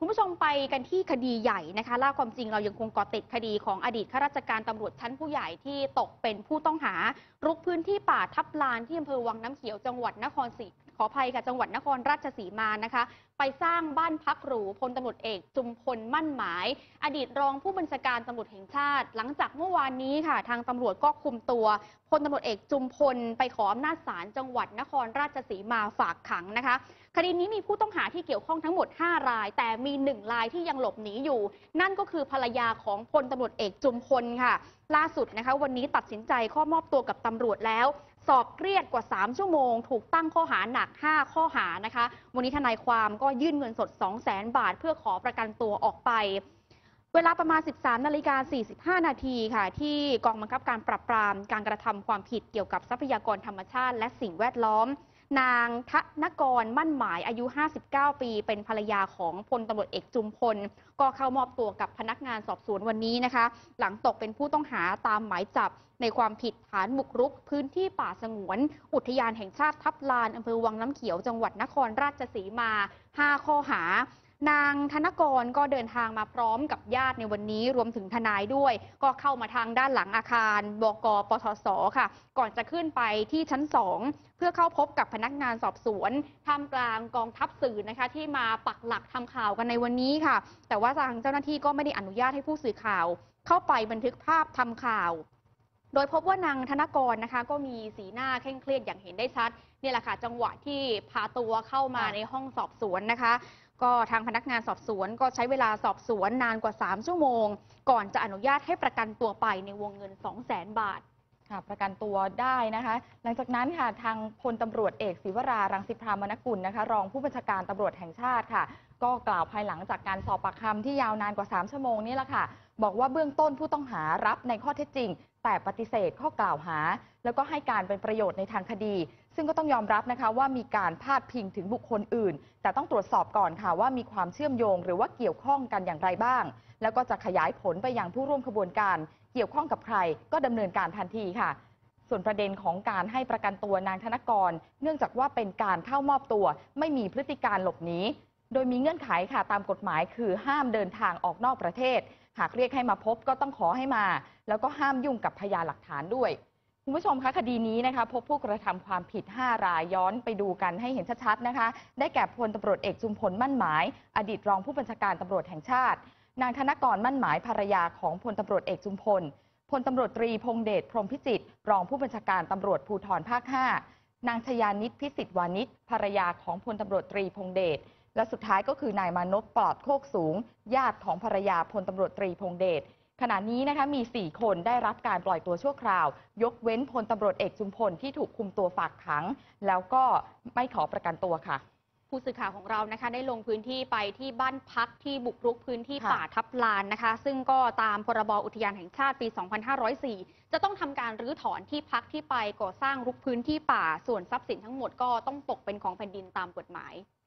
ผู้ชมไปกันที่คดีใหญ่นะคะล่าความจริงเรายังคงเกาะติดคดีของอดีตข้าราชการตำรวจชั้นผู้ใหญ่ที่ตกเป็นผู้ต้องหารุกพื้นที่ป่าทับลานที่อำเภอวังน้ำเขียวจังหวัดนครศรีขออภัยค่ะจังหวัดนครราชสีมานะคะไปสร้างบ้านพักหรูพลตำรวจเอกจุมพลมั่นหมายอดีตรองผู้บัญชาการตำรวจแห่งชาติหลังจากเมื่อวานนี้ค่ะทางตำรวจก็คุมตัวพลตำรวจเอกจุมพลไปขออำนาจศาลจังหวัดนครราชสีมาฝากขังนะคะคดีนี้มีผู้ต้องหาที่เกี่ยวข้องทั้งหมด5 รายแต่มี1 รายที่ยังหลบหนีอยู่นั่นก็คือภรรยาของพลตำรวจเอกจุมพลค่ะล่าสุดนะคะวันนี้ตัดสินใจเข้ามอบตัวกับตำรวจแล้วสอบเครียดกว่า3 ชั่วโมงถูกตั้งข้อหาหนัก5 ข้อหานะคะวันนี้ทนายความก็ยื่นเงินสด 200,000 บาทเพื่อขอประกันตัวออกไปเวลาประมาณ 13:45 นาทีค่ะที่กองบังคับการปราบปรามการกระทำความผิดเกี่ยวกับทรัพยากรธรรมชาติและสิ่งแวดล้อมนางธนกรมั่นหมายอายุ59 ปีเป็นภรรยาของพลตำรวจเอกจุมพลก็เข้ามอบตัวกับพนักงานสอบสวนวันนี้นะคะหลังตกเป็นผู้ต้องหาตามหมายจับในความผิดฐานบุกรุกพื้นที่ป่าสงวนอุทยานแห่งชาติทับลานอำเภอวังน้ำเขียวจังหวัดนครราชสีมา5 ข้อหานางธนกรก็เดินทางมาพร้อมกับญาติในวันนี้รวมถึงทนายด้วยก็เข้ามาทางด้านหลังอาคารบก.ปทศ.ค่ะก่อนจะขึ้นไปที่ชั้น2เพื่อเข้าพบกับพนักงานสอบสวนท่ามกลางกองทัพสื่อนะคะที่มาปักหลักทำข่าวกันในวันนี้ค่ะแต่ว่าทางเจ้าหน้าที่ก็ไม่ได้อนุญาตให้ผู้สื่อข่าวเข้าไปบันทึกภาพทำข่าวโดยพบว่านางธนกรนะคะก็มีสีหน้าเคร่งเครียดอย่างเห็นได้ชัดนี่แหละค่ะจังหวะที่พาตัวเข้ามาในห้องสอบสวนนะคะก็ทางพนักงานสอบสวนก็ใช้เวลาสอบสวนนานกว่า3 ชั่วโมงก่อนจะอนุญาตให้ประกันตัวไปในวงเงิน 200,000 บาทค่ะประกันตัวได้นะคะหลังจากนั้นค่ะทางพลตำรวจเอกศิวรารังสิพรามนกุลนะคะรองผู้บัญชาการตำรวจแห่งชาติค่ะก็กล่าวภายหลังจากการสอบปากคำที่ยาวนานกว่า3 ชั่วโมงนี่แหละค่ะบอกว่าเบื้องต้นผู้ต้องหารับในข้อเท็จจริงแต่ปฏิเสธข้อกล่าวหาแล้วก็ให้การเป็นประโยชน์ในทางคดีซึ่งก็ต้องยอมรับนะคะว่ามีการพาดพิงถึงบุคคลอื่นแต่ต้องตรวจสอบก่อนค่ะว่ามีความเชื่อมโยงหรือว่าเกี่ยวข้องกันอย่างไรบ้างแล้วก็จะขยายผลไปยังผู้ร่วมขบวนการเกี่ยวข้องกับใครก็ดำเนินการทันทีค่ะส่วนประเด็นของการให้ประกันตัวนางธนกรเนื่องจากว่าเป็นการเข้ามอบตัวไม่มีพฤติการหลบหนีโดยมีเงื่อนไขค่ะตามกฎหมายคือห้ามเดินทางออกนอกประเทศหากเรียกให้มาพบก็ต้องขอให้มาแล้วก็ห้ามยุ่งกับพยานหลักฐานด้วยคุณผู้ชมคะคดีนี้นะคะพบผู้กระทำความผิด5 รายย้อนไปดูกันให้เห็นชัดๆนะคะได้แก่พลตำรวจเอกจุมพลมั่นหมายอดีตรองผู้บัญชาการตำรวจแห่งชาตินางธนกรมั่นหมายภรรยาของพลตำรวจเอกจุมพลพลตำรวจตรีพงเดชพรหมพิจิตรรองผู้บัญชาการตำรวจภูธรภาค 5นางชยานิตพิสิทธิ์วานิชภรรยาของพลตำรวจตรีพงเดชและสุดท้ายก็คือนายมานพปลอดโคกสูงญาติของภรรยาพลตำรวจตรีพงเดชขณะนี้นะคะมี4 คนได้รับการปล่อยตัวชั่วคราวยกเว้นพลตำรวจเอกจุมพลที่ถูกคุมตัวฝากขังแล้วก็ไม่ขอประกันตัวค่ะผู้สื่อข่าวของเรานะคะได้ลงพื้นที่ไปที่บ้านพักที่บุกรุกพื้นที่ป่าทับลานนะคะซึ่งก็ตามพรบอุทยานแห่งชาติปี 2504 จะต้องทำการรื้อถอนที่พักที่ไปก่อสร้างรุกพื้นที่ป่าส่วนทรัพย์สินทั้งหมดก็ต้องตกเป็นของแผ่นดินตามกฎหมาย